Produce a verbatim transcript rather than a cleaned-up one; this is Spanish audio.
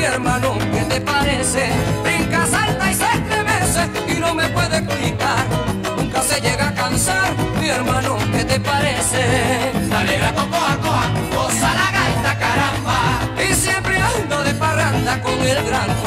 hermano, ¿qué te parece? Brinca, salta y se estremece y no me puede explicar. Nunca se llega a cansar, mi hermano, ¿qué te parece? Dale gato, coja, coja, goza la gaita, caramba. Y siempre ando de parranda con el gran